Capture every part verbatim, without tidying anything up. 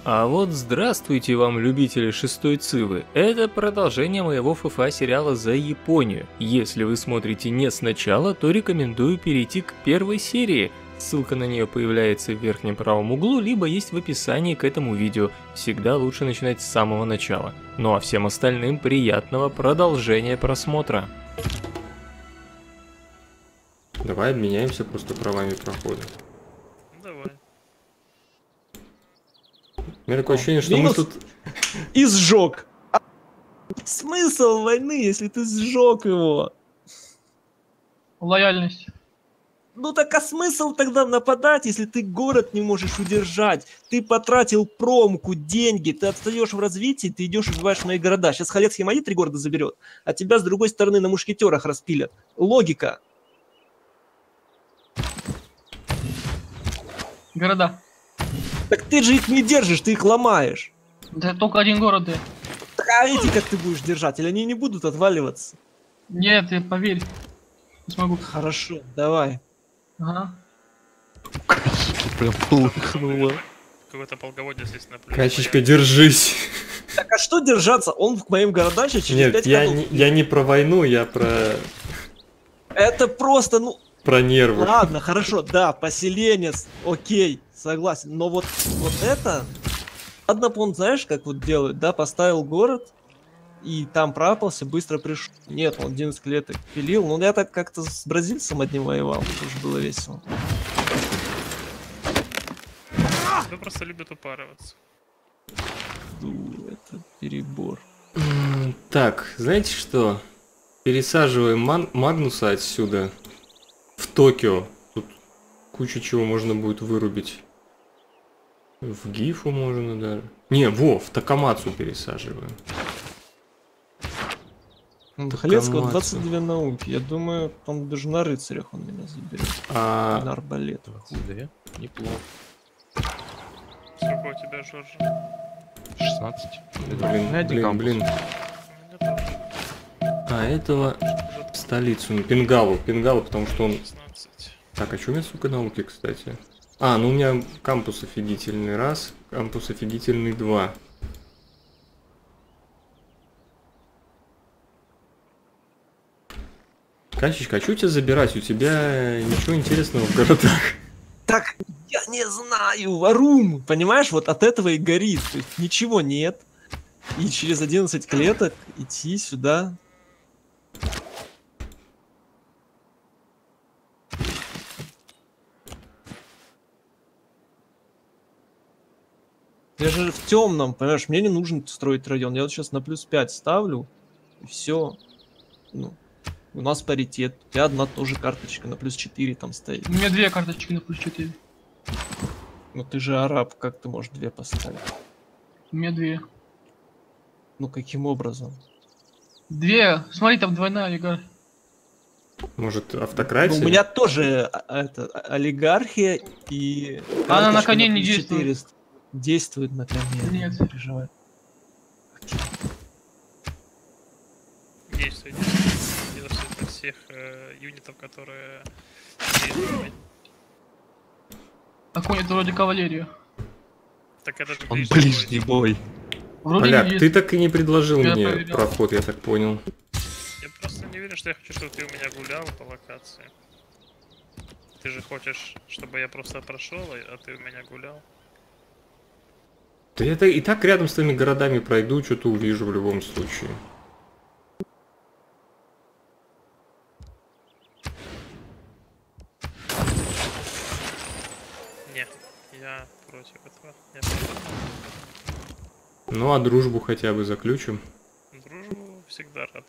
А вот здравствуйте вам, любители шестой цивы. Это продолжение моего эф эф а сериала «За Японию». Если вы смотрите не сначала, то рекомендую перейти к первой серии. Ссылка на нее появляется в верхнем правом углу, либо есть в описании к этому видео. Всегда лучше начинать с самого начала. Ну а всем остальным приятного продолжения просмотра. Давай обменяемся просто правами прохода. Давай. У меня такое ощущение, что Минус мы тут... И сжег. А смысл войны, если ты сжег его? Лояльность. Ну так а смысл тогда нападать, если ты город не можешь удержать? Ты потратил промку, деньги, ты отстаешь в развитии, ты идешь и убиваешь мои города. Сейчас Халецкий мои три города заберет, а тебя с другой стороны на мушкетерах распилят. Логика. Города. Так ты же их не держишь, ты их ломаешь. Да только один город. Да. Так, а эти как ты будешь держать? Или они не будут отваливаться? Нет, ты поверь. Не смогу. Хорошо, давай. Ага. Прям полыхнуло. Какое-то полководец здесь на Качечка, держись. Так а что держаться? Он к моим городам сейчас через Нет, пять я ходов. не, я не про войну, я про... Это просто, ну... Про нервы. Ладно, хорошо, да, поселенец, окей, согласен. Но вот, вот это... Ладно, он, знаешь, как вот делают, да, поставил город, и там пропался, быстро пришел. Нет, он одиннадцать клеток пилил. Ну, я так как-то с бразильцем одним воевал, тоже было весело. Вы просто любят упарываться. Ду, это перебор. Так, знаете что? Пересаживаем Ман- Магнуса отсюда в Токио. Тут куча чего можно будет вырубить. В Гифу можно даже. Не, во, в Такамацу пересаживаем. Халецкого двадцать две науки. Я думаю, он даже на рыцарях он меня заберет. А... На арбалет. двадцать две? Неплохо. Сколько у тебя, Жорж? шестнадцать. Блин, блин, блин. А этого в столицу, ну, Пингалу, Пингалу, потому что он... шестнадцать. Так, а что у меня, сука, науки, кстати? А, ну у меня кампус офигительный раз, кампус офигительный два. Качечка, а что тебя забирать? У тебя ничего интересного в городах. Так, я не знаю, Варум, понимаешь, вот от этого и горит. То есть ничего нет. И через одиннадцать клеток идти сюда. Я же в темном, понимаешь, мне не нужно строить район. Я вот сейчас на плюс пять ставлю, и все. Ну, у нас паритет. У тебя одна тоже карточка на плюс четыре там стоит. У меня две карточки на плюс четыре. Ну ты же араб, как ты можешь две поставить? У меня две. Ну каким образом? Две. Смотри, там двойная олигархия. Может, Ну, автократия? у меня тоже а, это, а- олигархия и... Она на карточка коне не плюс действует. четыреста. Действует на коне, Нет. не переживай. Действует, действует. Действует на всех э, юнитов, которые... действуют. А конь это вроде кавалерия. Так это же Он ближний ближний бой. бой. Вроде Поляк, не ты есть. так и не предложил Я мне проверял. проход, я так понял. Я просто не уверен, что я хочу, чтобы ты у меня гулял по локации. Ты же хочешь, чтобы я просто прошел, а ты у меня гулял. Да я так- и так рядом с твоими городами пройду, что-то увижу в любом случае. Нет, я против этого. Я против. Ну а дружбу хотя бы заключим. Дружбу всегда рад.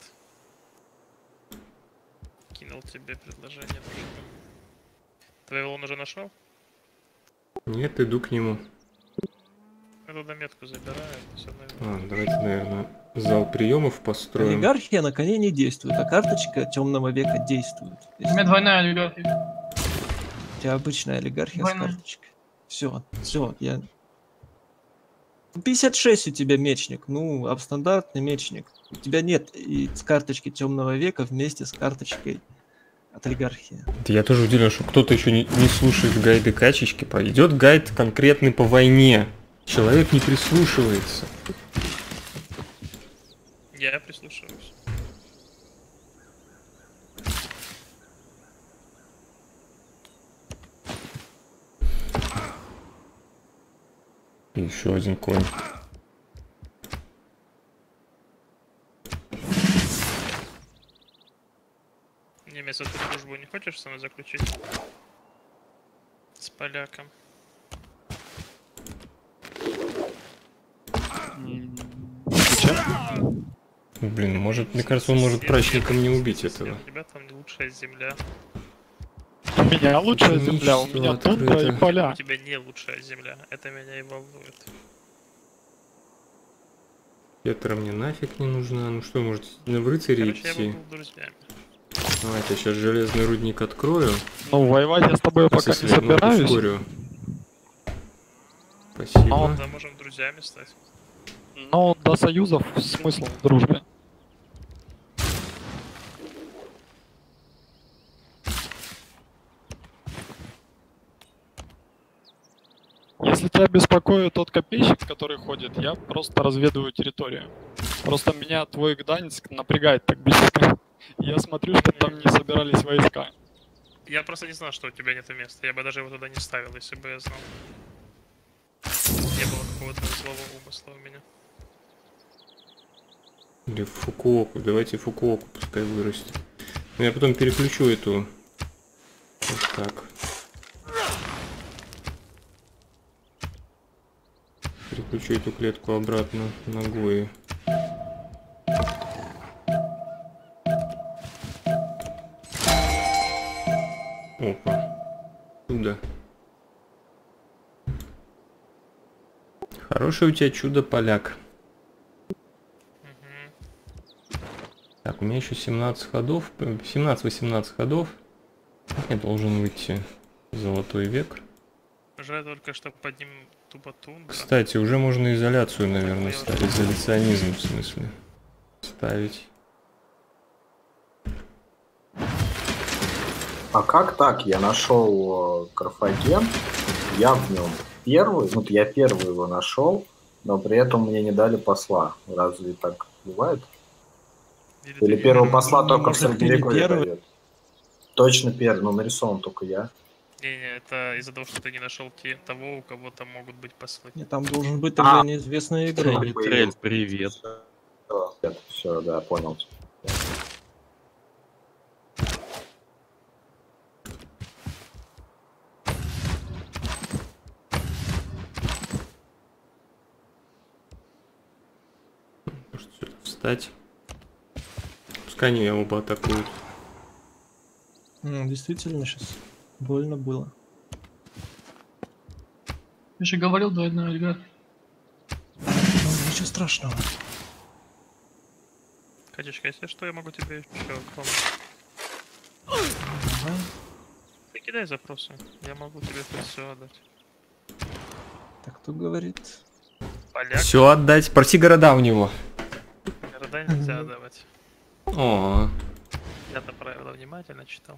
Кинул тебе предложение дружбы. Твоего он уже нашел? Нет, иду к нему. Я туда метку забираю, все А, давайте, наверное, зал приемов построим. Олигархия на коне не действует, а карточка темного века действует. У меня двойная олигархия. У тебя обычная олигархия Двойная. с карточкой. Все, все, я... пятьдесят шесть у тебя мечник, ну, абстандартный мечник. У тебя нет и с карточки темного века вместе с карточкой от олигархии. Да я тоже удивлен, что кто-то еще не, не слушает гайды качечки. Идет гайд конкретный по войне. Человек не прислушивается. Я прислушиваюсь. Еще один конь. Немец, а ты дружбу не хочешь со мной заключить? С поляком. Зачем? Блин, может, мне кажется, он может прачником не убить этого. Ребята, там лучшая земля. У меня лучшая земля, у Всё меня тундра и открыто. У поля. тебя не лучшая земля. Это меня и волнует. Петра мне нафиг не нужна. Ну что, может, в рыцаре Короче, я идти? буду друзьями. Давайте я сейчас железный рудник открою. Ну, воевать я с тобой пока не Если, ну, собираюсь. ускорю. Спасибо. А, Да, можем друзьями стать. Но до союзов смысл в дружбе. Если тебя беспокоит тот копейщик, который ходит, я просто разведываю территорию. Просто меня твой Гданьск напрягает так близко. Я смотрю, что там не собирались войска. Я просто не знал, что у тебя нет места. Я бы даже его туда не ставил, если бы я знал. Не было какого-то злого умысла у меня. Или Фукуоку. Давайте Фукуоку пускай вырастет. Но я потом переключу эту. Вот так. Переключу эту клетку обратно ногой. Опа. Чудо. Хороший у тебя чудо-поляк. Угу. Так, у меня еще семнадцать ходов. семнадцать-восемнадцать ходов. Я должен выйти в золотой век. Жаль только, что под ним тупо тундра. Кстати, уже можно изоляцию, наверное, ставить. Изоляционизм, в смысле. Ставить. А как так? Я нашел Карфаген, я в нем первый, ну я первый его нашел, но при этом мне не дали посла. Разве так бывает? Или первого посла Ну, только в может, ты не Средневековье первый? дают? Точно первый, но нарисован только я. Не-не, это из-за того, что ты не нашел те, того, у кого там могут быть послы. Нет, там должен быть тогда А. неизвестный игрок. Трель, привет. Все, да, понял. Может сюда встать. Пускай они оба атакуют. М, Действительно, сейчас больно было. Я же говорил, двойная игра. Ну, ничего страшного. Катечка, если что, я могу тебе еще помочь. Давай. Ты кидай запросы, я могу тебе тут все отдать. Так кто говорит? Поляк, Все отдать. Проси города у него. города нельзя отдавать. О, Я-то правила внимательно читал.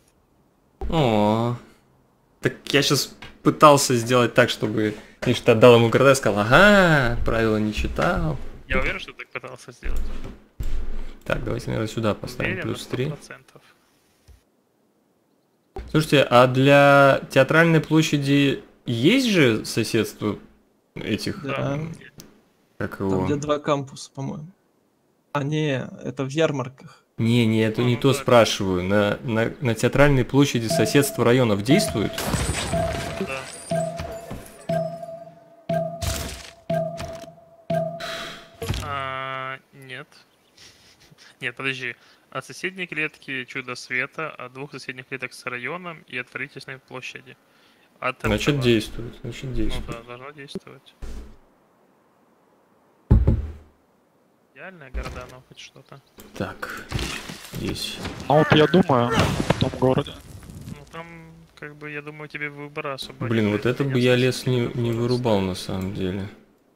о. Так я сейчас пытался сделать так, чтобы я что отдал ему города и сказал, ага, правила не читал. Я уверен, что ты так пытался сделать. Так, давайте, наверное, сюда поставим Уверен на плюс сто три. процентов. Слушайте, а для театральной площади есть же соседство этих, Да. как Там его? где два кампуса, по-моему. А не, это в ярмарках. Не, не, это не Ну, то да. спрашиваю. На, на, на театральной площади соседство районов действует? Да. А, нет. Нет, подожди. От соседней клетки Чудо Света, от двух соседних клеток с районом и от правительственной площади. От Значит, этого- действует. Значит, Ну действует. да, должно действовать. Идеальная города, но хоть что-то. Так, здесь. А вот я думаю в том городе. Ну там, как бы, я думаю, тебе выбора особо Блин, нет. вот это бы я лес не, не вырубал на самом деле.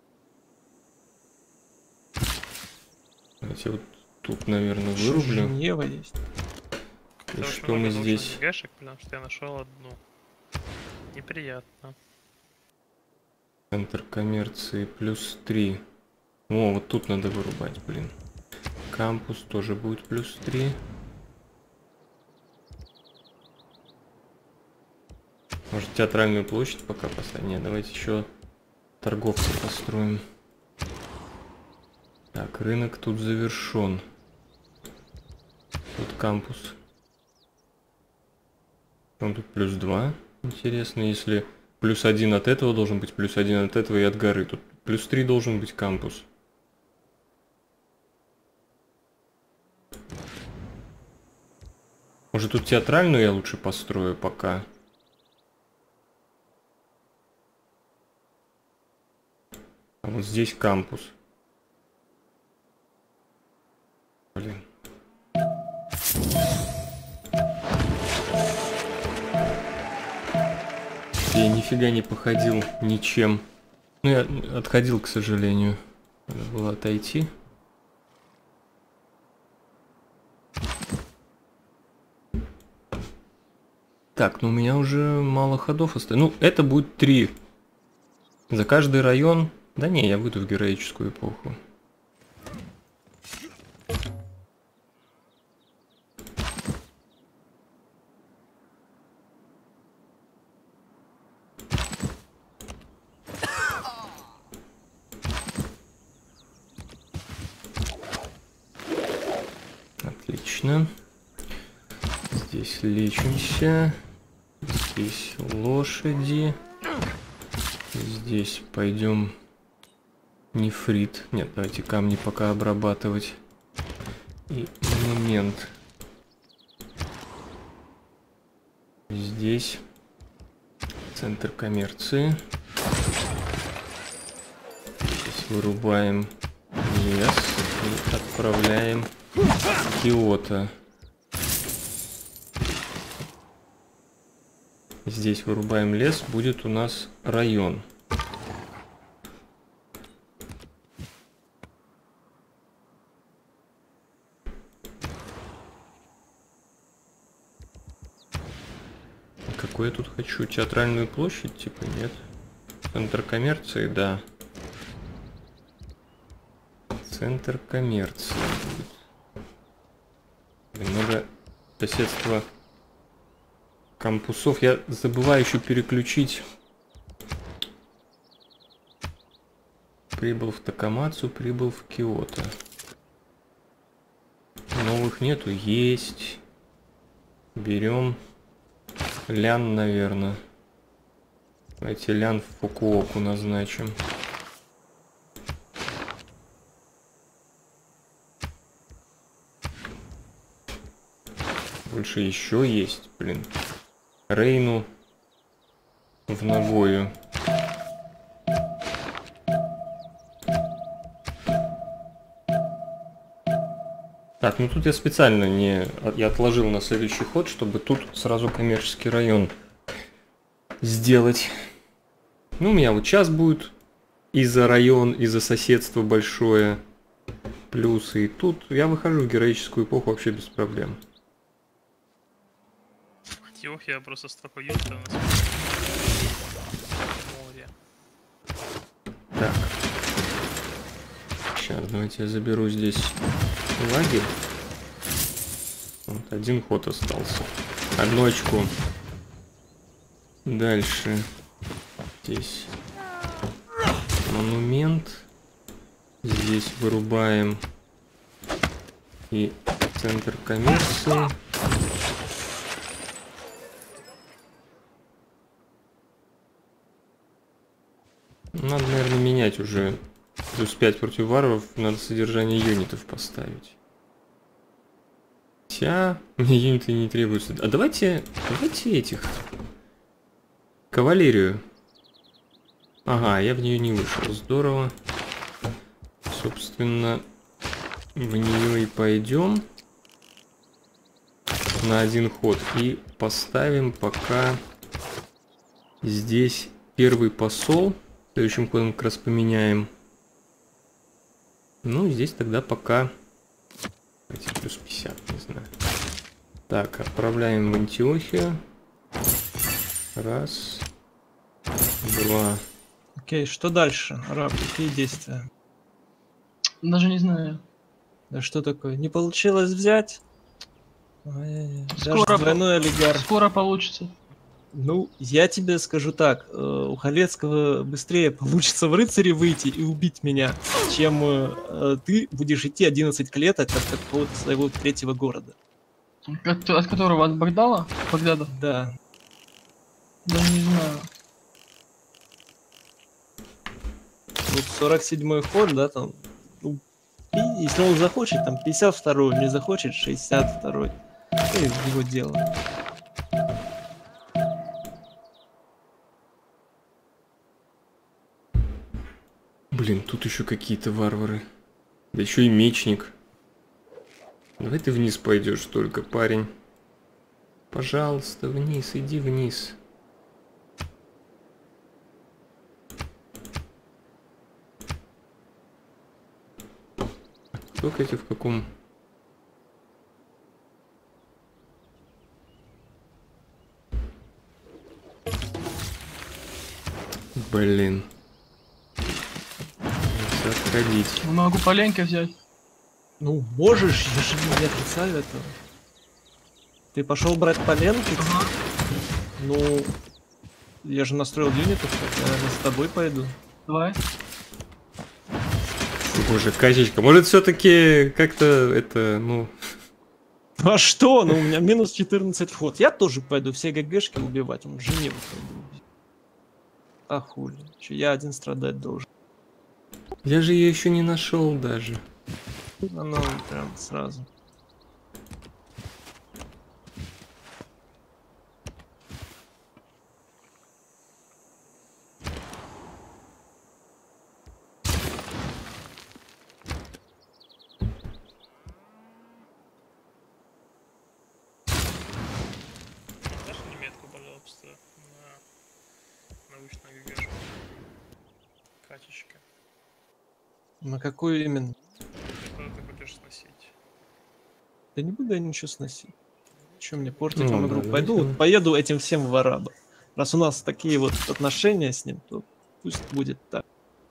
Давайте вот тут, наверное, вырублю. Женева есть. И что мы здесь? Гашек, потому что я нашел одну. Неприятно. Центр коммерции плюс три. О, вот тут надо вырубать, блин. Кампус тоже будет плюс три. Может, театральную площадь пока поставить? Нет, давайте еще торговца построим. Так, рынок тут завершен. Тут кампус. Он тут плюс два. Интересно, если плюс один от этого должен быть, плюс один от этого и от горы. Тут плюс три должен быть кампус. Может, тут театральную я лучше построю пока. А вот здесь кампус. Блин. Я нифига не походил ничем. Ну, я отходил, к сожалению. Надо было отойти. Так, ну у меня уже мало ходов осталось. Ну, это будет три. За каждый район. Да не, я выйду в героическую эпоху. Отлично. Здесь лечимся. Здесь лошади. Здесь пойдем нефрит. Нет, давайте камни пока обрабатывать. И монумент. Здесь центр коммерции. Здесь вырубаем лес и отправляем в Киото. Здесь вырубаем лес, будет у нас район. Какой я тут хочу? Театральную площадь? Типа нет. Центр коммерции, да. Центр коммерции будет. Много соседства кампусов. Я забываю еще переключить. Прибыл в Такамацу, прибыл в Киото. Новых нету, есть. Берем Лян, наверное. Давайте Лян в Фукуоку назначим. Больше еще есть, блин. Рейну в Нагою. Так, ну тут я специально не... Я отложил на следующий ход, чтобы тут сразу коммерческий район сделать. Ну, у меня вот сейчас будет и за район, и за соседство большое. Плюсы. И тут я выхожу в героическую эпоху вообще без проблем. Антиохия просто столько юнита у нас. Море. Так. Сейчас, давайте я заберу здесь лагерь. Вот, один ход остался. Одну очку. Дальше. Здесь монумент. Здесь вырубаем и центр коммерции. Надо, наверное, менять уже. Плюс пять против варваров. Надо содержание юнитов поставить. Хотя мне юниты не требуются. А давайте, давайте этих. Кавалерию. Ага, я в нее не вышел. Здорово. Собственно, в нее и пойдем. На один ход. И поставим пока здесь первый посол. Следующим ходом как раз поменяем. Ну, здесь тогда пока... Давайте плюс пятьдесят, не знаю. Так, отправляем в Антиохию. Раз. Два. Окей, что дальше? Раб, какие действия? Даже не знаю. Да что такое? Не получилось взять? Ай-яй-яй. Даже Скоро, двойной олигарх. скоро получится. Ну, я тебе скажу так, э, у Халецкого быстрее получится в рыцаре выйти и убить меня, чем э, ты будешь идти одиннадцать клеток от какого-то своего третьего города. От, от которого? От Багдала? Багдада? Да. Даже не знаю. Вот сорок седьмой ход, да, там. Ну, и если он захочет, там пятьдесят второй, не захочет, шестьдесят второй. И его дело. Блин, тут еще какие-то варвары. Да еще и мечник. Давай ты вниз пойдешь только, парень. Пожалуйста, вниз, иди вниз. Только эти в каком? Блин. Отходить. Могу по ленке взять. Ну, можешь, я же не отрицаю этого. Ты пошел брать поленки? Ага. Ну, я же настроил юнитов, я, наверное, с тобой пойду. Давай. Боже, качечка, может все-таки как-то это, ну... А что? Ну, у меня минус четырнадцать вход. Я тоже пойду все ГГшки убивать, он жене пойду убить. А хули, че я один страдать должен. Я же ее еще не нашел даже. Оно прям сразу. Дашь мне метку, пожалуйста, на научную ГГшку? Качечка. На какую именно? Что ты будешь сносить? Да не буду я ничего сносить. Че мне портить Ну, вам да, игру? да, Пойду, да. поеду этим всем в араба. Раз у нас такие вот отношения с ним, то пусть будет так.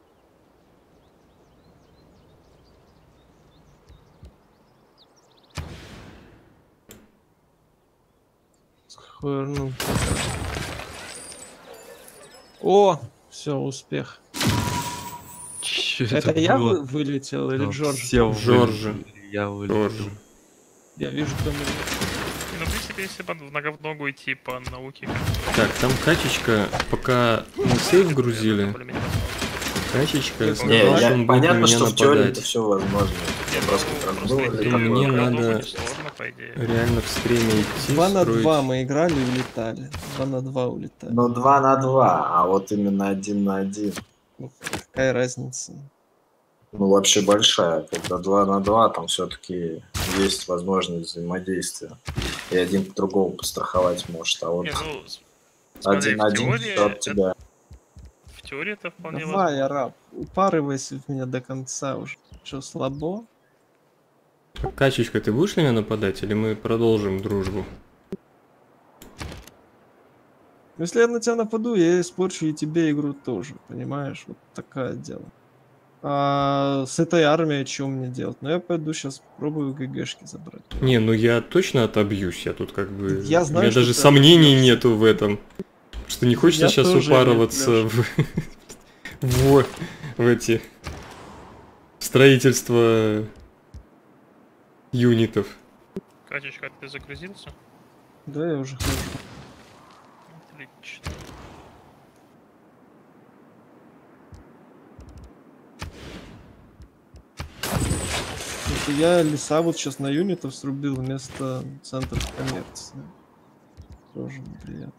Схвырнул. О, все, успех. Чё Это, я было? вы- вылетел или Ну, Джордж? все Джорджа. вылетели, Я вылетел. Тоже. Я вижу, кто меня. Ну, в принципе, если бы на говногу идти по науке, как Так, там качечка, пока мы сейв грузили, качечка Не, сказала, Не, что я, он будет на понятно, меня что в теории это нападать. все возможно. Я просто как было ли Ну, мне такое? надо- Сложно, по идее. Реально в стриме идти, Два на строить. два мы играли и улетали. Два на два улетали. Ну, два на два, а вот именно один на один. Ну, какая разница? Ну, вообще большая. Когда два на два, там все-таки есть возможность взаимодействия. И один другого постраховать может. А вот Не, ну, с- смотри, один в на один теории всё от это- тебя. В теории это вполне Давай, араб, упарывайся в меня до конца уже. Что, слабо? Качечка, ты будешь на меня нападать или мы продолжим дружбу? Если я на тебя нападу, я испорчу и тебе игру тоже, понимаешь? Вот такое дело. А с этой армией что мне делать? Ну я пойду сейчас попробую ГГшки забрать. Не, ну я точно отобьюсь, я тут как бы... Я знаю, У меня что даже ты сомнений отобьешься. нету в этом. Что не хочется Я сейчас тоже упарываться нет, в... в... в эти... строительство юнитов. Катечка, ты загрузился? Да, я уже хожу. Отлично. Это я леса вот сейчас на юнитов срубил вместо центров коммерции. Тоже неприятно.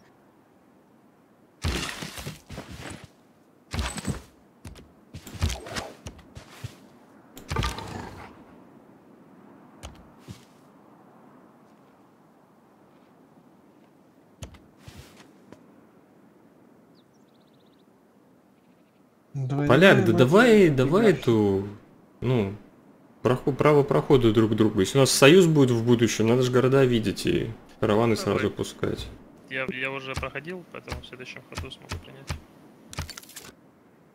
Давай, Поляк, да давай, давай, давай играй. эту... Ну... проход- право прохода друг к другу. Если у нас союз будет в будущем, надо же города видеть и караваны Давай. сразу пускать. Я, я уже проходил, поэтому в следующем ходу смогу принять.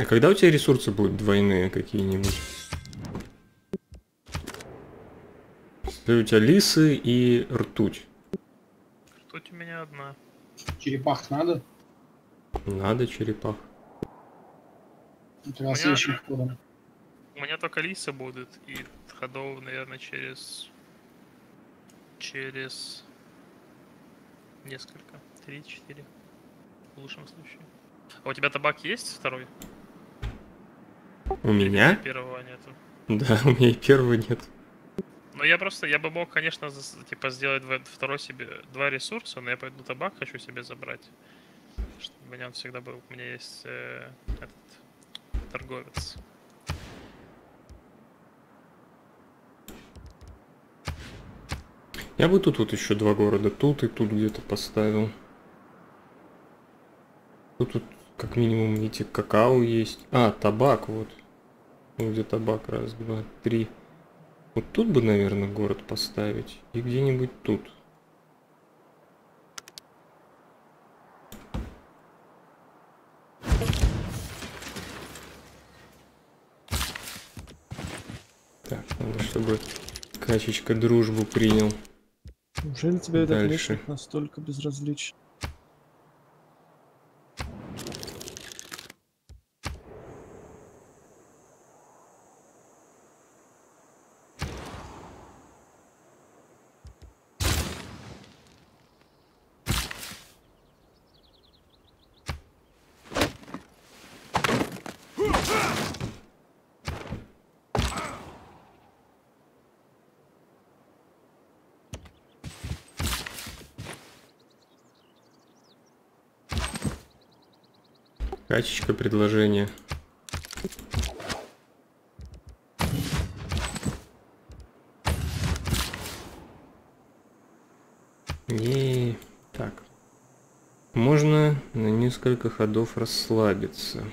А когда у тебя ресурсы будут двойные какие-нибудь? У тебя лисы и ртуть. Ртуть у меня одна. Черепах надо? Надо черепах. Это раз меня- вещи входом. У меня только лисы будут, и ходов, наверное, через... Через... Несколько. Три-четыре. В лучшем случае. А у тебя табак есть второй? У меня? Первого нету. Да, у меня и первого нет. Ну я просто, я бы мог, конечно, за- типа сделать два- второй себе два ресурса, но я пойду табак хочу себе забрать. Чтобы у меня он всегда был. У меня есть э, этот торговец. Я бы тут вот еще два города, тут и тут где-то поставил. Тут, тут как минимум эти какао есть. А, табак вот. Вот где табак, раз, два, три. Вот тут бы, наверное, город поставить. И где-нибудь тут. Так, надо, чтобы Качечка дружбу принял. Неужели тебе этот Дальше. мечник настолько безразличен? Качечка предложение. И так. Можно на несколько ходов расслабиться.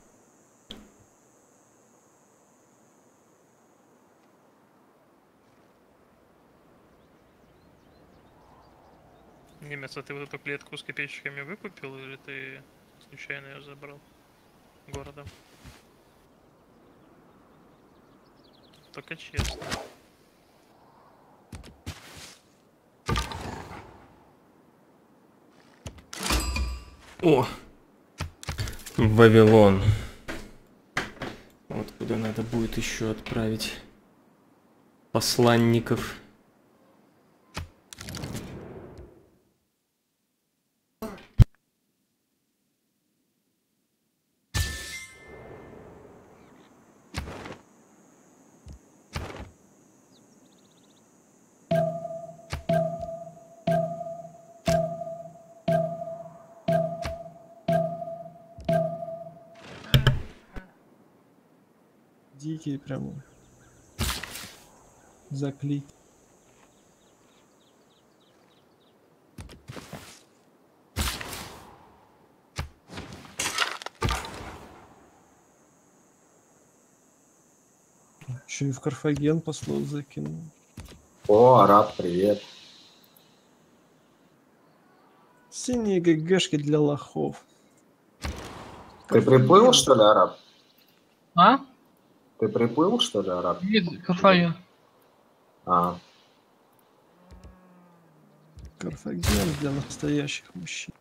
Немец, а ты вот эту клетку с копеечками выкупил или ты случайно ее забрал городом? Только честно. О! Вавилон. Вот куда надо будет еще отправить посланников. Дикие прямо. Закли. Еще и в Карфаген послов закинул. О, араб, привет. Синие ГГшки для лохов. Ты приплыл, что ли, араб? А? Ты приплыл, что ли, араб? Нет, Карфаген. А, Карфаген для настоящих мужчин.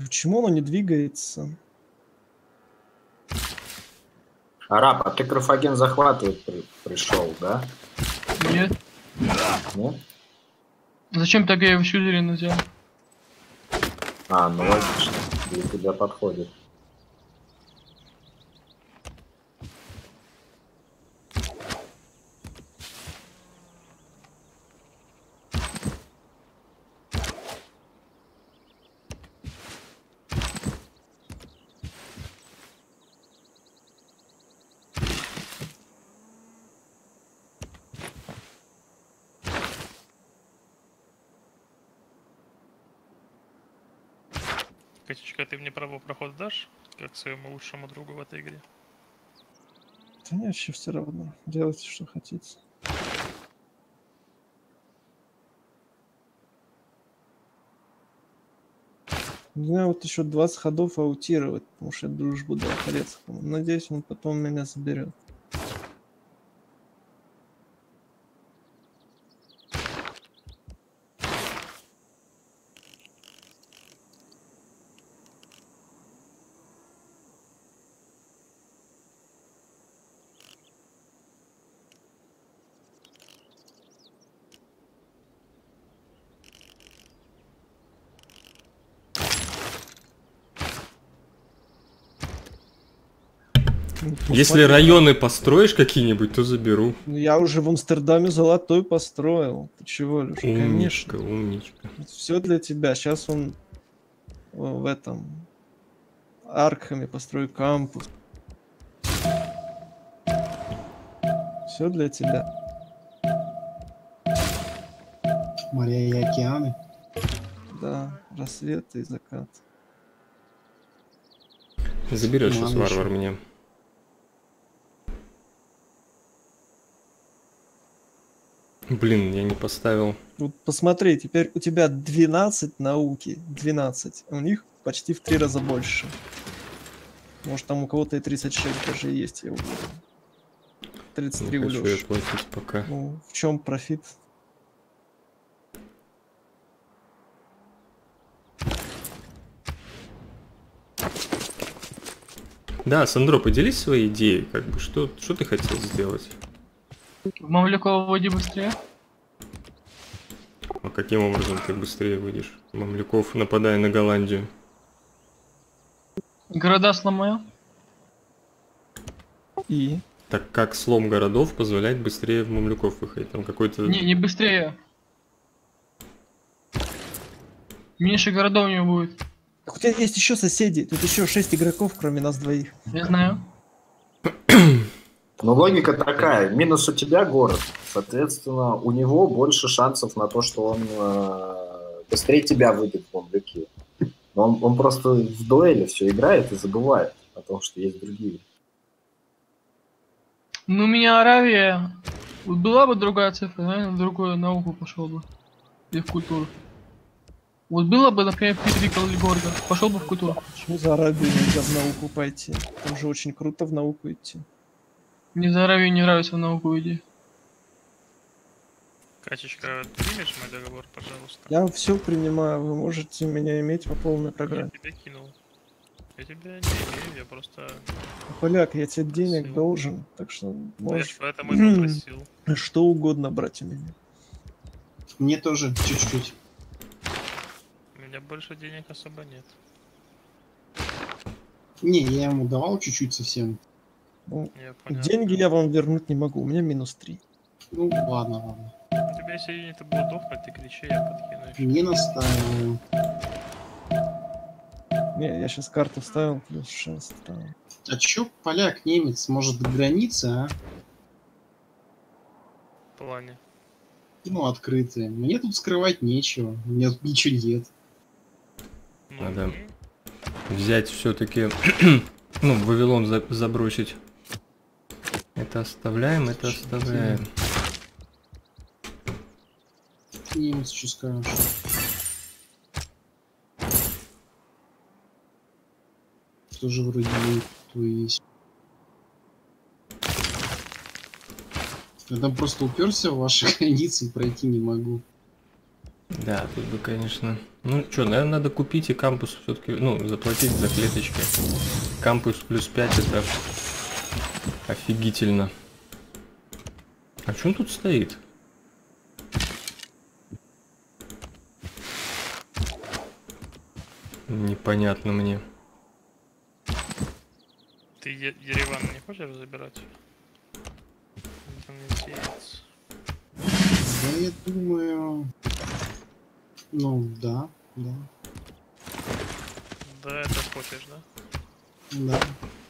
Почему оно не двигается? Араб, а ты Карфаген захватывать при- пришел, да? Нет. Нет? Зачем так я его сюзерен взял? А, ну логично. Для тебя подходит. Катечка, ты мне право прохода дашь? Как своему лучшему другу в этой игре? Да мне вообще все равно. Делайте, что хотите. Меня вот еще двадцать ходов аутировать, потому что я дружбу дал Халецкому. Надеюсь, он потом меня заберет. Ну, Если посмотри. районы построишь какие-нибудь, то заберу. Ну, я уже в Амстердаме золотой построил. Ты чего, Леш? Умничка, Конечно. умничка. Все для тебя. Сейчас он в этом Аркхаме построю кампус. Все для тебя. Моря и океаны. Да, рассвет и закат. Заберет сейчас Ладно, варвар ещё. меня. Блин, я не поставил. Вот посмотри, теперь у тебя двенадцать науки. двенадцать. А у них почти в три раза больше. Может, там у кого-то и тридцать шесть даже есть, я уверен. тридцать три Не у хочу я Лёши. платить пока. Ну, в чем профит? Да, Сандро, поделись своей идеей, как бы, что, что ты хотел сделать? В Мамлюкова выйди быстрее. А каким образом ты быстрее выйдешь? Мамлюков, нападая на Голландию. Города сломаю. И? Так как слом городов позволяет быстрее в Мамлюков выходить? Там какой-то... Не, не быстрее. Меньше городов у него будет. Так у тебя есть еще соседи. Тут еще шесть игроков, кроме нас двоих. Я знаю. Но логика такая. Минус у тебя город. Соответственно, у него больше шансов на то, что он э, быстрее тебя выйдет в мамлюки. Но он, он просто в дуэли все играет и забывает о том, что есть другие. Ну, у меня Аравия. Вот была бы другая цифра, наверное, в другую науку пошел бы. Или в культуру. Вот было бы, например, Петрикал или Горго. Пошел бы в культуру. Почему за Арабию нельзя в науку пойти? Там же очень круто в науку идти. Мне за Аравию не нравится в науку иди. Катечка, примешь мой договор, пожалуйста? Я все принимаю, вы можете меня иметь по полной Я программе. тебе кинул. Я тебя не имею, я просто... Поляк, я тебе денег Спасибо. должен, так что Ну, я ж можешь поэтому и попросил. что угодно брать у меня. Мне тоже чуть-чуть. У меня больше денег особо нет. Не, я ему давал чуть-чуть совсем. Ну, Я понял. деньги я вам вернуть не могу, у меня минус три. Ну, ладно, ладно. У тебя если юниты будут дохнуть, ты кричи, я подкину ещё. Не настаиваю. Не, я сейчас карту вставил, плюс шесть. Там. А чё поляк, немец, может до границы, а? В плане. Ну, открытые. Мне тут скрывать нечего. У меня тут ничего нет. Ну, Надо м, взять все-таки, ну, Вавилон за- забросить. Это оставляем, это оставляем. Немец, что скажешь? Тоже вроде твои есть. Я там просто уперся в ваши границы и пройти не могу. Да, тут бы, конечно... Ну что, наверное, надо купить и кампус все-таки... Ну, заплатить за клеточки. Кампус плюс пять это... Офигительно. А что он тут стоит? Непонятно мне. Ты Е- Ереван не хочешь забирать? Там не сеется. Да, я думаю... Ну, да, да, Да, это хочешь, да? да.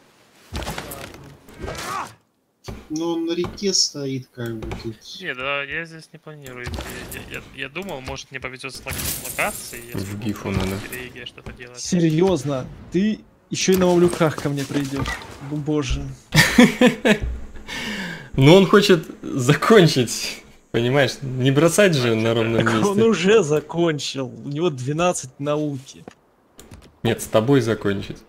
Но он на реке стоит, как бы тут. Не, да, я здесь не планирую. Я, я- я- я думал, может мне повезет с лок- локацией, если В буду гифу надо. в Переиге что-то делать. Серьезно, ты еще и на мамлюках ко мне придешь. Ну, боже. Но он хочет закончить, понимаешь? Не бросать же на ровном Он месте. уже закончил. У него двенадцать науки. Нет, с тобой закончить.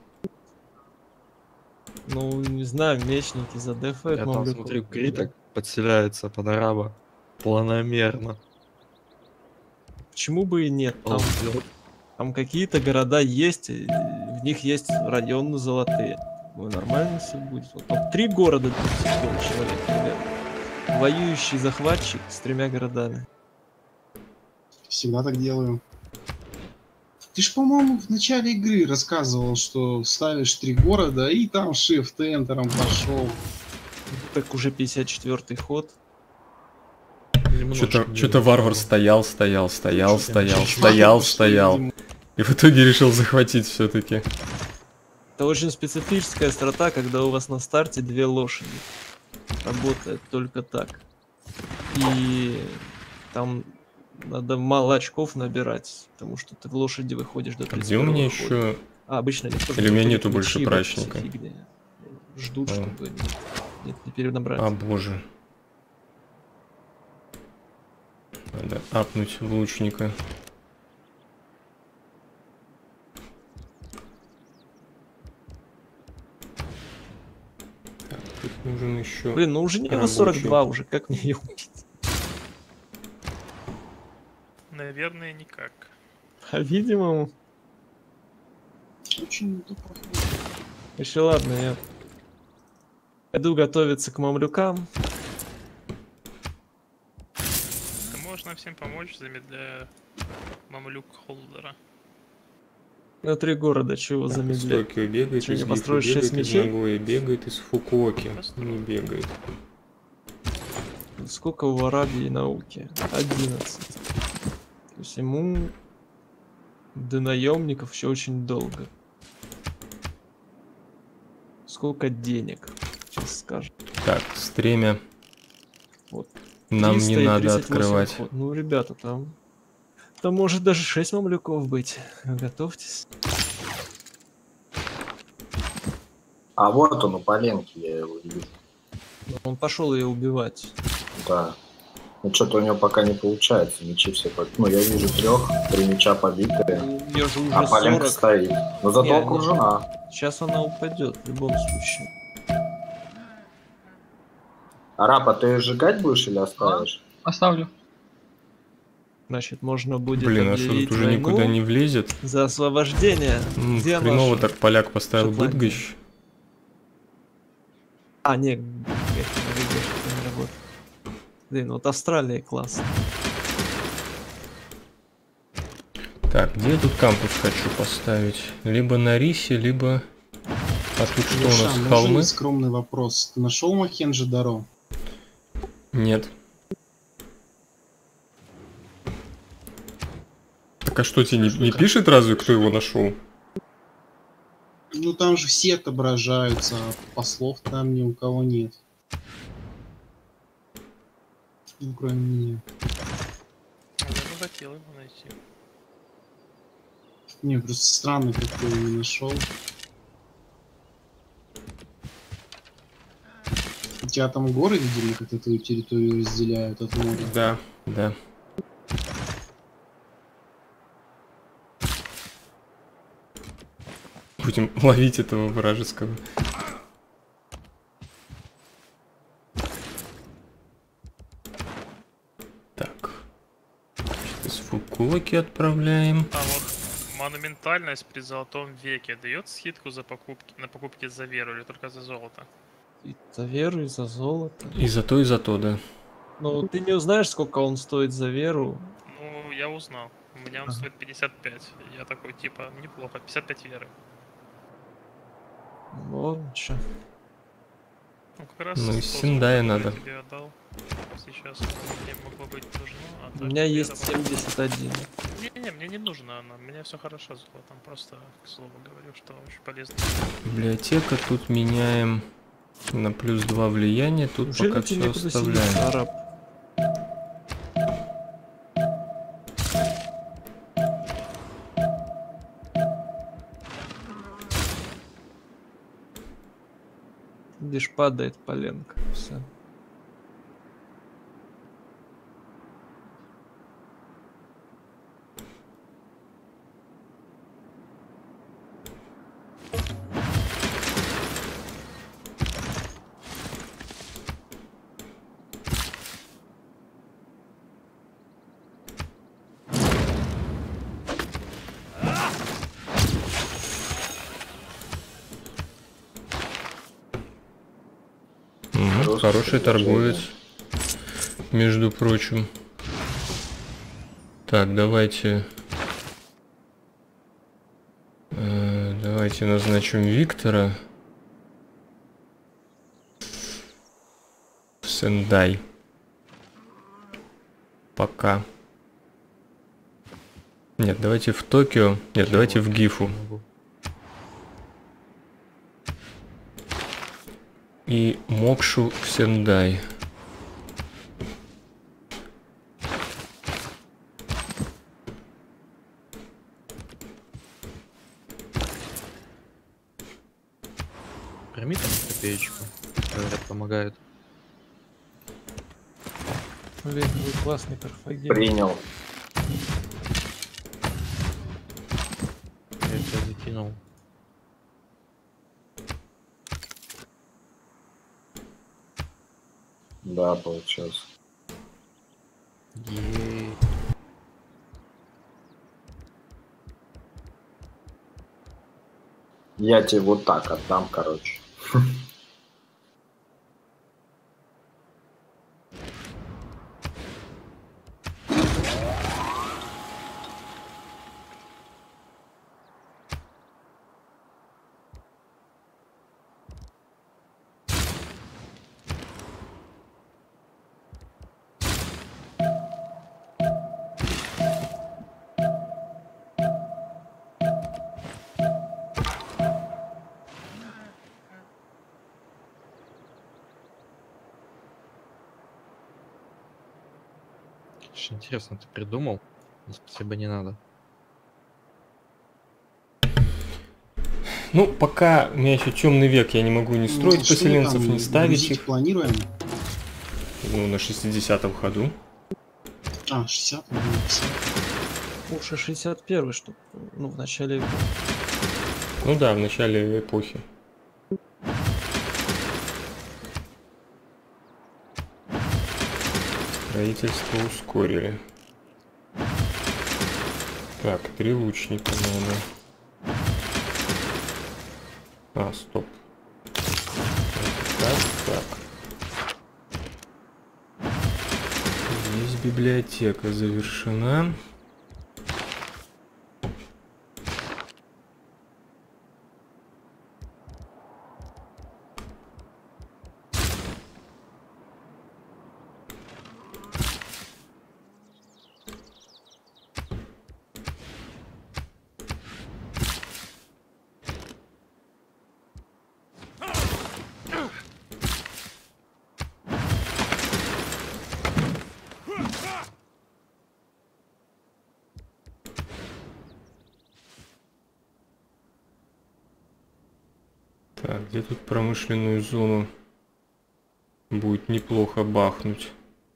Ну, не знаю, мечники задефают Я там мамлюков. смотрю, криток подселяется панорама планомерно. Почему бы и нет? Там, Ползёт. там какие-то города есть, и в них есть районы золотые. Ну, нормально все будет. Вот там три города двадцать человек, ребят. Воюющий захватчик с тремя городами. Всегда так делаю. Ты ж, по-моему, в начале игры рассказывал, что ставишь три города и там shift энтером пошел. Так уже пятьдесят четвёртый ход. Что-то что-то варвар стоял, стоял, стоял, стоял, Чуть-чуть стоял, мало, что, стоял. видимо. И в итоге решил захватить все-таки. Это очень специфическая страта, когда у вас на старте две лошади. Работает только так. И там надо мало очков набирать, потому что ты в лошади выходишь до А где у меня еще... А, обычно они тоже Или у меня выходят нету мечи, больше вот эти прачника? фигни. Ждут, А. чтобы не, не перенабрать. А, боже. Надо апнуть лучника. Так, тут нужен еще... Блин, ну уже не на рабочий. сорок два уже, как мне ее убить? Наверное, никак. По-видимому. Очень тупо. Еще ладно, я пойду готовиться к мамлюкам. Да можно всем помочь, замедляя мамлюк Холдера. На три города чего Из замедлять? Токио бегает, Что, из не Гифу построишь бегает, шесть из мечей? Нагои бегает, из Фукуоки не бегает. Сколько у Арабии науки? одиннадцать. То есть ему до наемников еще очень долго. Сколько денег? Сейчас скажем. Так, стремя Вот. нам не триста и надо тридцать восемь открывать. ход. Ну, ребята, там... Там может даже шесть мамлюков быть. Готовьтесь. А вот он у Поленки, я его вижу. Он пошел ее убивать. Да. Ну что-то у него пока не получается. Мечи все по... Ну, я вижу трех, три меча побитые. У нее же уже А Поленка сорок. стоит. Но зато Не, они- окружена. Сейчас она упадет в любом случае. Арапа, ты сжигать будешь или оставишь? Оставлю. Значит, можно будет Блин, а что объявить тут уже войну никуда не влезет? за освобождение. М, Где Хреново наша так поляк поставил Шотландия? Бытгощ. А, не, блядь, это не работает. Блин, вот Австралия класс. Так, где я тут кампус хочу поставить? Либо на Рисе, либо... А тут что у Леша, нас, можно холмы? скромный вопрос. Ты нашел Мохенджо-Даро? Нет. Так а что, тебе не, не пишет разве, кто его нашел? Ну там же все отображаются, а послов там ни у кого нет. Ну, кроме меня. Я бы хотел его найти. Не, просто странно, как ты его не нашел. У тебя там горы, видимо, как эту территорию разделяют от моря. Да, да. Будем ловить этого вражеского. Так. Значит, из Фукуоки отправляем. А вот монументальность при золотом веке дает скидку за покупки на покупки за веру или только за золото? И за веру, и за золото. И за то, и за то, да. Ну, ты не узнаешь, сколько он стоит за веру. Ну, я узнал. У меня он Ага. стоит пятьдесят пять. Я такой, типа, неплохо. пятьдесят пять веры. Вот, чё. Ну, как раз Ну, из тот Синдая золото, который надо. я тебе отдал. Сейчас мне могло быть нужно. А У так меня вера есть была- семьдесят один. Не-не, мне не нужно она. Мне все хорошо с золотом. Просто, к слову, говорю, что очень полезно. Библиотека, тут меняем на плюс два влияния, тут Неужели пока тебе все некуда оставляем. сидеть, араб? Видишь, падает поленка. Все. Мгм, Просто хороший предложение. торговец, между прочим. Так, давайте... э, давайте назначим Виктора в Сендай. Пока. Нет, давайте в Токио. Нет, давайте в Гифу. Могу. И Мокшу в Сендай. Прими там копеечку. Говорят, помогает. Блин, вы классный карфаген. Принял. Я тебя закинул. Да, получилось. Ей. Я тебе вот так отдам, короче. Слушай, интересно, ты придумал? Но спасибо, не надо. Ну, пока у меня еще темный век, я не могу ни строить Ну, что мы поселенцев, там ни ставить грузить их. планируем? Ну, на шестидесятом ходу. А, шестьдесят, ну, пятьдесят. Лучше шестьдесят первый, чтоб, ну, в начале... Ну да, в начале эпохи. Строительство ускорили. Так, три лучника надо. А, стоп. Так, так. Здесь библиотека завершена. Так, где тут промышленную зону будет неплохо бахнуть?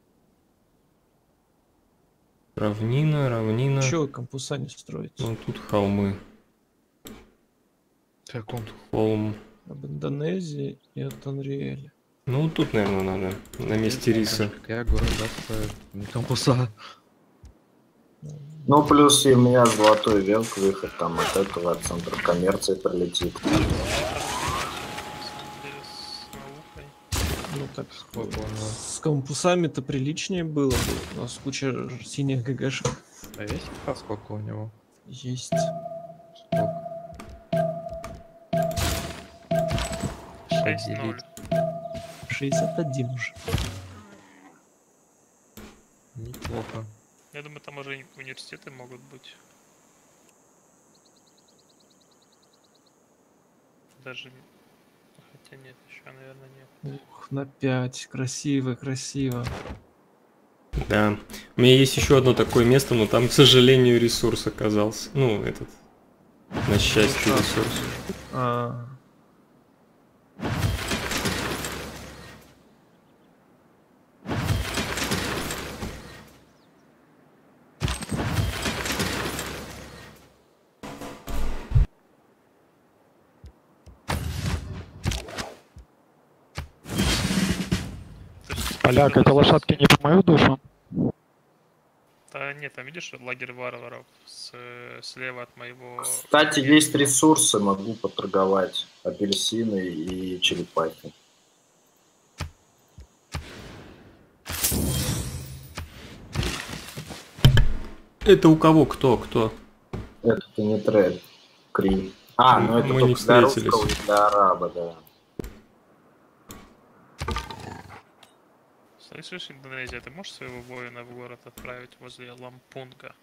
Равнина, равнина. Чего вы кампуса не строите? Ну тут холмы. Так он. Холм. Об Индонезии и от Анриэля. Ну тут, наверное, надо. На месте риса. Какая город, да, такая, не кампуса. Ну, плюс и у меня золотой век, выход там от этого, от центра коммерции прилетит. Ну так, Сколько у него? с кампусами-то приличнее было бы. У нас куча синих ГГшек А есть а сколько у него? есть. Сколько? шесть ноль. шестьдесят один уже. Неплохо. Я думаю, там уже и университеты могут быть. Даже... Хотя нет, еще, наверное, нет. Ух, на пять. Красиво, красиво. Да. У меня есть еще одно такое место, но там, к сожалению, ресурс оказался. Ну, этот. На счастье, ресурс. А, Поляк, эти лошадки не по мою душу. Да нет, там видишь лагерь варваров с, слева от моего... Кстати, есть ресурсы, могу поторговать. Апельсины и черепахи. Это у кого? Кто? Кто? Это не тред. Кри. А, ну это Мы только не для встретились. русского и для араба, да. Слышишь, Индонезия, ты можешь своего воина в город отправить возле Лампунга?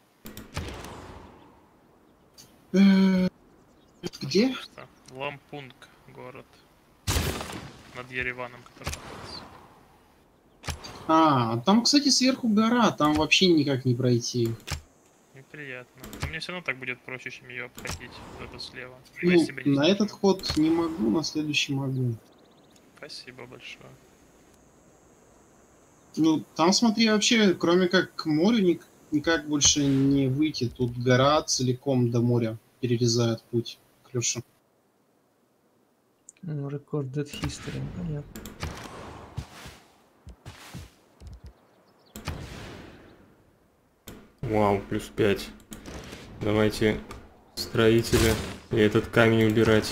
Э, Где? Что? Лампунг город. Над Ереваном, который находится. А, там, кстати, сверху гора, там вообще никак не пройти. Неприятно. Но мне все равно так будет проще, чем ее обходить. Вот это слева. Но я Ну, себя не на знаю. этот ход не могу, на следующий могу. Спасибо большое. Ну, там, смотри, вообще, кроме как к морю, ник- никак больше не выйти. Тут гора целиком до моря перерезает путь к Лёше. ну, recorded history, понятно. Вау, плюс пять. Давайте строителя и этот камень убирать.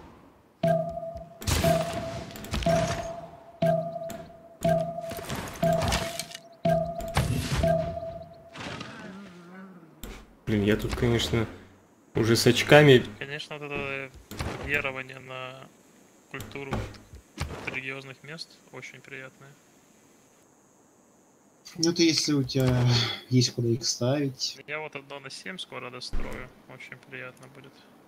Блин, я тут, конечно, уже с очками. Конечно, вот это верование на культуру от религиозных мест очень приятное. Ну, это если у тебя есть куда их ставить. Я вот одно на семь скоро дострою. Очень приятно будет.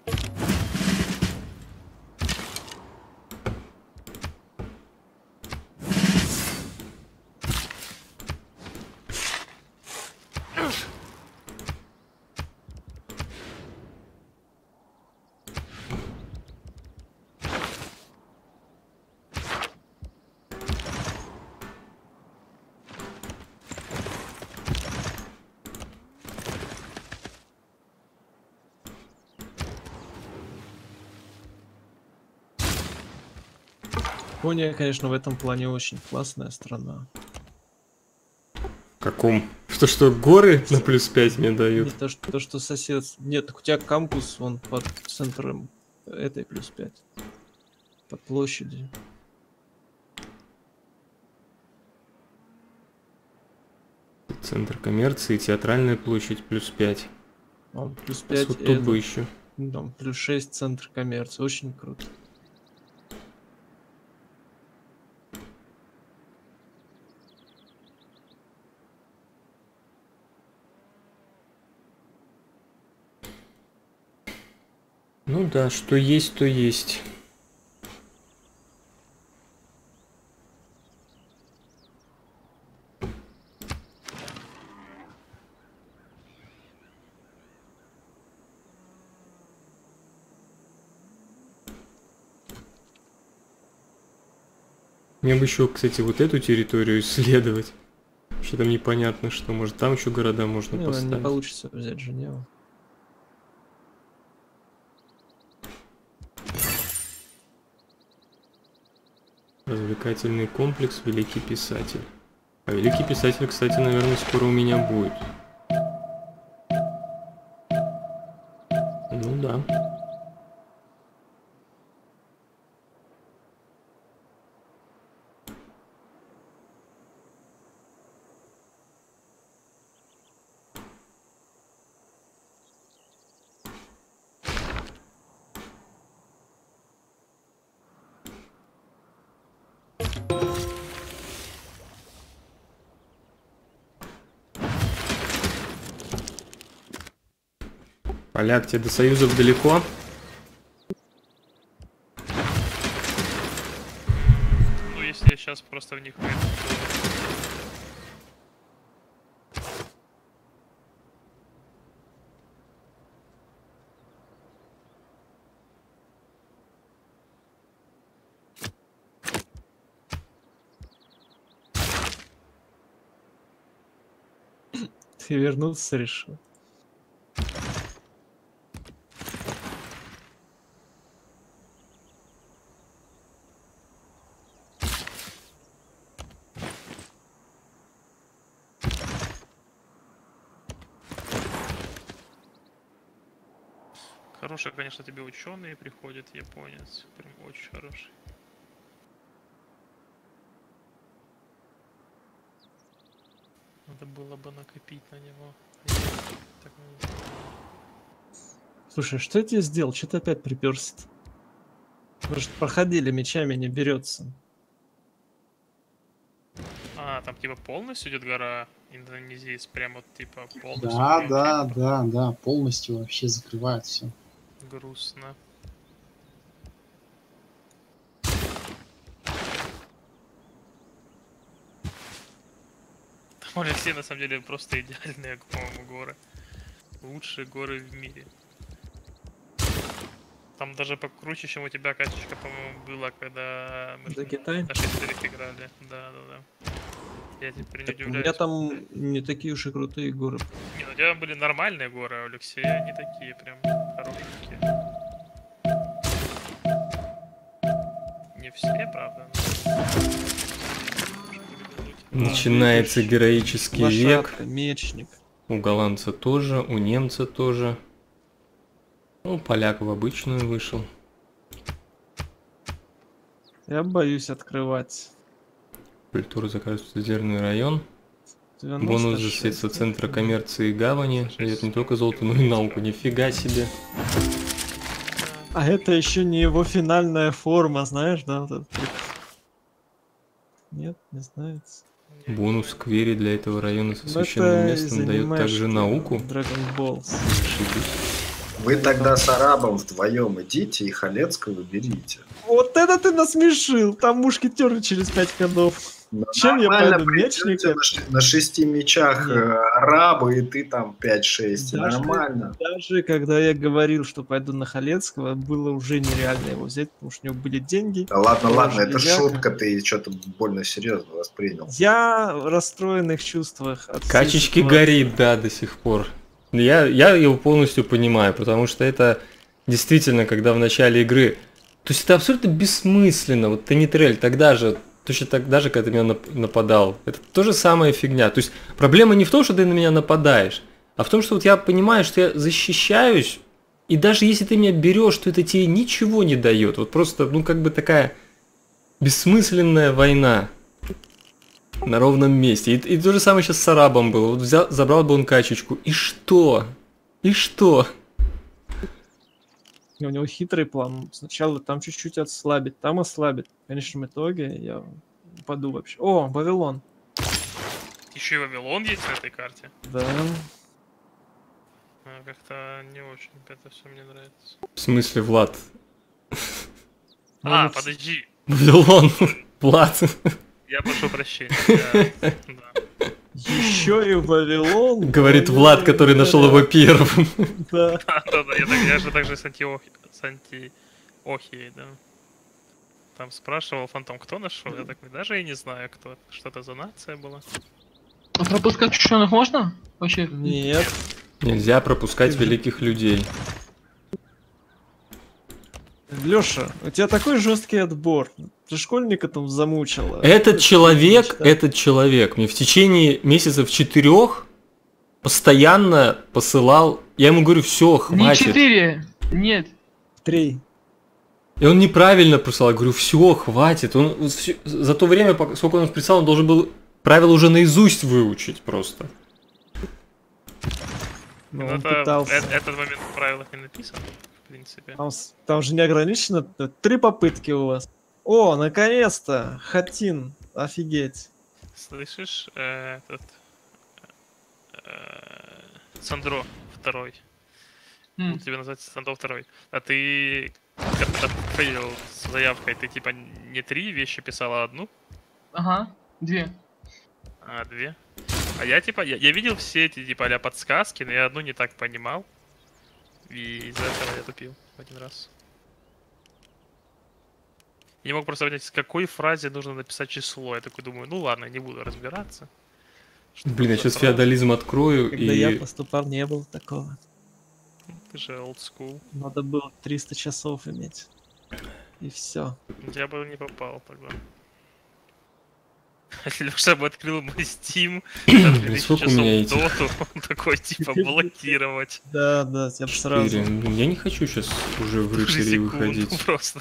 Япония, конечно, в этом плане очень классная страна. В каком? Что, что горы на плюс пять мне дают? Не то, что, то, что сосед... Нет, у тебя кампус, он под центром этой плюс пять. Под площадью. Центр коммерции, театральная площадь плюс пять. Он плюс пять, Вот и тут это, бы еще. ну, там, плюс шесть центр коммерции. Очень круто. Ну да, что есть, то есть. Мне бы еще, кстати, вот эту территорию исследовать. Вообще там непонятно, что может там еще города можно Не, наверное, не поставить. получится взять Женеву. Развлекательный комплекс Великий Писатель. А Великий Писатель, кстати, наверное, скоро у меня будет. Поляк, тебе до союзов далеко? Ну, если я сейчас просто в них выйду, Ты вернуться решил. хороший, конечно, тебе ученые приходят, японец. Прям очень хороший. Надо было бы накопить на него. Так не сделал. Слушай, что я тебе сделал? Что ты опять приперся-то? Мы же проходили, мечами не берется. А, там типа полностью идет гора Индонезии, прям вот типа полностью. Да, прям да, чисто? да, да, полностью вообще закрывает все. Грустно. Там у Алексея на самом деле просто идеальные, по-моему, горы. Лучшие горы в мире. Там даже покруче, чем у тебя качечка, по-моему, была, когда мы За ж Китай? на шестерых играли. Да, да, да. Я теперь не Так, у удивляюсь. меня там не такие уж и крутые горы. Не, ну у тебя были нормальные горы, а у Алексея не такие прям хорошенькие. Не все, правда. но- Начинается видишь, героический век. Лошадка, мечник. У голландца тоже, у немца тоже. Ну, поляк в обычную вышел. Я боюсь открывать. Культура заказывает озерный район. девяносто Бонус за шесть. средства центра коммерции и гавани. Дает не только золото, но и науку. Нифига себе. А это еще не его финальная форма, знаешь, да? Вот этот прик- Нет, не знаете. Бонус к вере для этого района со Ну, священным это местом дает из также анимешки науку. Dragon Balls. Вы тогда с арабом вдвоем идите и Халецкого берите. Вот это ты насмешил! Там мушкетеры через пять ходов. Но Чем я нормально пойду? придёте Мечника? На, ш- на шести мечах Нет. э, арабы, и ты там пять-шесть. Даже- Нормально. Даже когда я говорил, что пойду на Халецкого, было уже нереально его взять, потому что у него были деньги. Да ладно, Я ладно, это железяка. шутка, ты что-то больно серьезно воспринял. Я в расстроенных чувствах от всей Качечки ситуации. горит, да, до сих пор. Я, я его полностью понимаю, потому что это действительно, когда в начале игры... То есть это абсолютно бессмысленно. Вот Танитрель тогда же, точно тогда же, когда ты меня нап- нападал, это то же самая фигня. То есть проблема не в том, что ты на меня нападаешь, а в том, что вот я понимаю, что я защищаюсь, и даже если ты меня берешь, то это тебе ничего не дает. Вот просто, ну, как бы такая бессмысленная война на ровном месте. И, и то же самое сейчас с арабом было. Вот взял, забрал бы он качечку. И что? И что? У него хитрый план. Сначала там чуть-чуть отслабить, там ослабить. В конечном итоге я упаду вообще. О, Вавилон. Еще и Вавилон есть на этой карте. Да. А, как-то не очень это все мне нравится. В смысле, Влад? А, Ну, подожди. Вавилон. Влад. Я прошу прощения. Я- да. Еще и Вавилон. Говорит Влад, который нашел его первым. Да. Да, да, да, я, так- я же также с Антиохи, с Антиохией, да. Там спрашивал Фантом, кто нашел, я так даже и не знаю, кто это. Что это за нация была. А пропускать ученых можно? Вообще? Нет. Нельзя пропускать великих людей. Леша, у тебя такой жесткий отбор. Ты школьника там замучила. Этот человек, Мечта. этот человек мне в течение месяцев четырех постоянно посылал. Я ему говорю, все, Не хватит. четыре. Нет. Три. И он неправильно посылал. Я говорю, все, хватит. Он вот всё- за то время, пока- сколько он писал, он должен был правила уже наизусть выучить просто. Ну, Ну, он это, пытался. э- этот момент в правилах не написан, в принципе. Там, с- там же не ограничено. т- Три попытки у вас. О, наконец-то! Хатин. Офигеть. Слышишь, э, этот... э, Сандро второй. М. Ну, тебе называется стендов второй. А ты, когда принял с заявкой, ты типа не три вещи писал, а одну? Ага, две. А, две. А я типа, я, я видел все эти типа а-ля подсказки, но я одну не так понимал. И из-за этого я тупил в один раз. Я не мог просто понять, с какой фразе нужно написать число. Я такой думаю, ну ладно, не буду разбираться. Что Блин, я за сейчас фраза? феодализм открою Когда и... я поступал, не было такого. Ты же old school. Надо было триста часов иметь. И все. Я бы не попал тогда. Леша бы открыл мой Steam, Блин, сколько у меня этих? доту, он такой типа блокировать. Да, да, я бы сразу. Четыре. Ну, я не хочу сейчас уже в рыцари Секунду выходить. просто.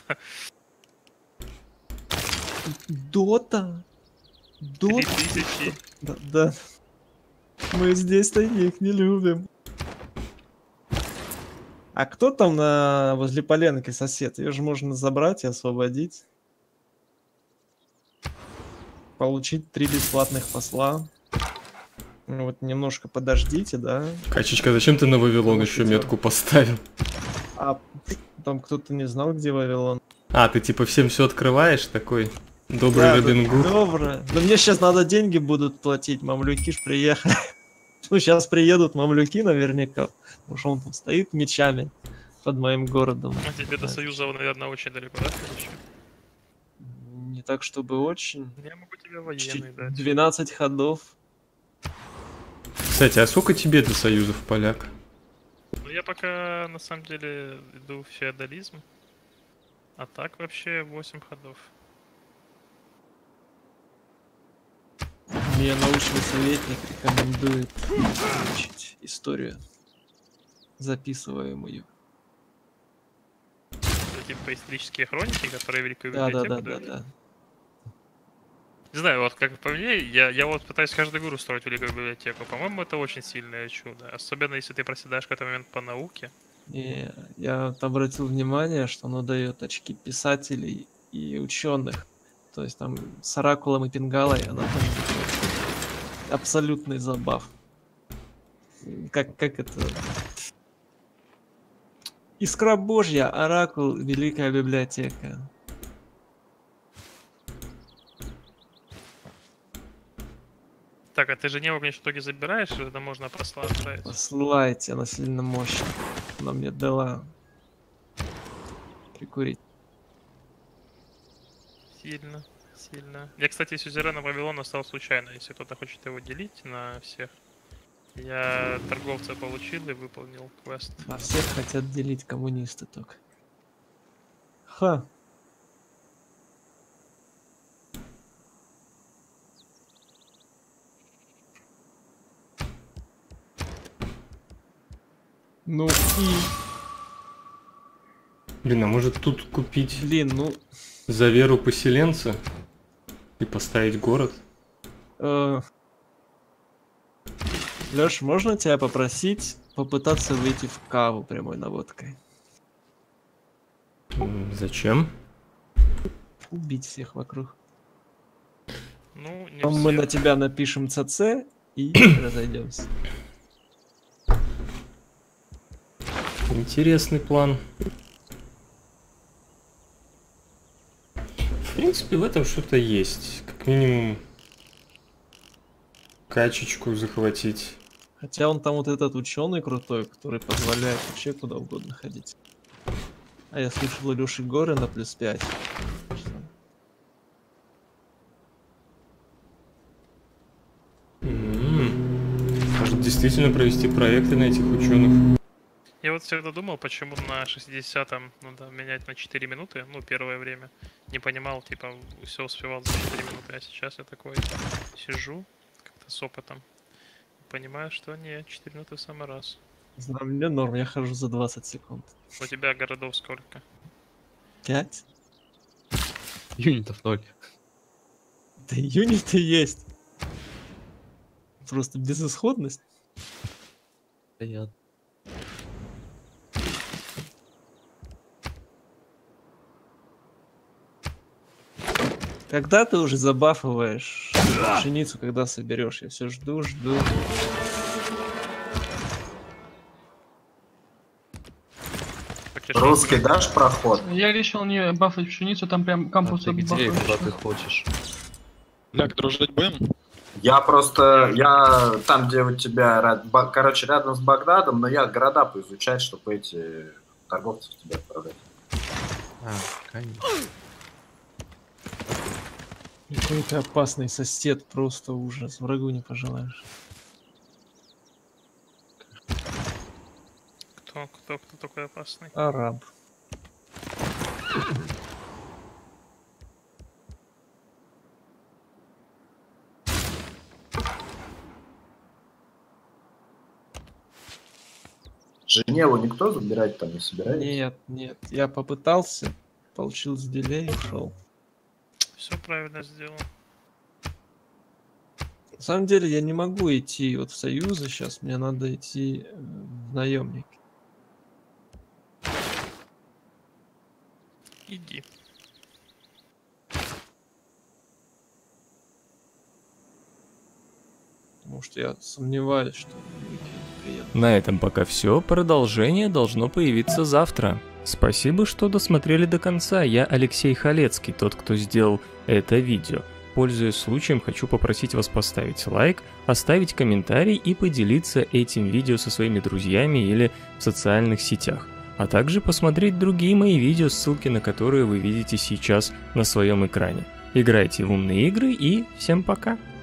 Дота. Три Дота. тысячи. Да, да. Мы здесь тайник не любим. А кто там на возле Поленки сосед? Ее же можно забрать и освободить. Получить три бесплатных посла. Ну вот немножко подождите, да? Качечка, зачем ты на Вавилон Ну, еще хотя бы. метку поставил? А там кто-то не знал, где Вавилон. А, ты типа всем все открываешь такой? Добрый Да, Робин да, Гуд. доброе. Да мне сейчас надо деньги будут платить, мамлюки ж приехали. Ну, сейчас приедут мамлюки наверняка. Потому что он тут стоит мечами под моим городом. А тебе до Союза, наверное, очень далеко, да, короче? Не так, чтобы очень. Я могу тебе Чуть- военный дать. двенадцать ходов. Кстати, а сколько тебе до союзов, поляк? Ну я пока на самом деле иду в феодализм. А так вообще восемь ходов. Мне научный советник рекомендует учить историю, записываемую. Это типа исторические хроники, которые в Великую Да, да, библиотеку да, да, дают. да. Не знаю, вот как по мне, я, я вот пытаюсь каждую игру строить Великую библиотеку. По-моему, это очень сильное чудо. Особенно если ты проседаешь в какой-то момент по науке. И я вот обратил внимание, что оно дает очки писателей и ученых. То есть там с Оракулом и Пингалой она тоже такой абсолютный забав. Как, как это? Искра Божья, Оракул, Великая библиотека. Так, а ты же не в итоге забираешь, или это можно посла отправить? Посылайте, она сильно мощная. Она мне дала прикурить. Сильно, сильно. Я, кстати, сюзерена Вавилона стал случайно. Если кто-то хочет его делить на всех. Я торговца получил и выполнил квест. А всех хотят делить коммунисты только. Ха. Ну и, Блин, а может тут купить блин, ну, за веру поселенца и поставить город? э... Лёш, можно тебя попросить попытаться выйти в каву прямой наводкой? М, Зачем? Убить всех вокруг. Ну, не Потом мы все. на тебя напишем ЦЦ и разойдемся. Интересный план. В принципе, в этом что-то есть. Как минимум, качечку захватить. Хотя он там вот этот ученый крутой, который позволяет вообще куда угодно ходить. А я слышал, у Лёши горы на плюс пять. М, Может действительно провести проекты на этих ученых. Я вот всегда думал, почему на шестидесятом надо менять на четыре минуты, ну, первое время. Не понимал, типа, все успевал за четыре минуты, а сейчас я такой сижу, как-то с опытом, понимаю, что не, четыре минуты в самый раз. Не знаю, мне норм, я хожу за двадцать секунд. У тебя городов сколько? пять? Юнитов ноль. Да юниты есть. Просто безысходность. Понятно. Когда ты уже забафываешь пшеницу, когда соберешь? Я все жду, жду. решил. Русский дашь проход? Я решил не бафать пшеницу, там прям А кампус ты где и бафаешь. куда ты хочешь? Ляг, дружить будем? Я просто, я там, где у тебя, ряд- ба- короче, рядом с Багдадом, но я города поизучать, чтобы эти торговцев тебе отправлять. А, конечно. Какой ты опасный сосед, просто ужас. Врагу не пожелаешь. Кто, кто, кто такой опасный? Араб. Женеву никто забирать там не собирается? Нет, нет. Я попытался, получил с дилей и ушел. Все правильно сделал. На самом деле я не могу идти вот в союзы сейчас, мне надо идти э, в наемники. Иди. Потому что я сомневаюсь, что приеду. На этом пока все, продолжение должно появиться завтра. Спасибо, что досмотрели до конца, я Алексей Халецкий, тот, кто сделал это видео. Пользуясь случаем, хочу попросить вас поставить лайк, оставить комментарий и поделиться этим видео со своими друзьями или в социальных сетях. А также посмотреть другие мои видео, ссылки на которые вы видите сейчас на своем экране. Играйте в умные игры и всем пока!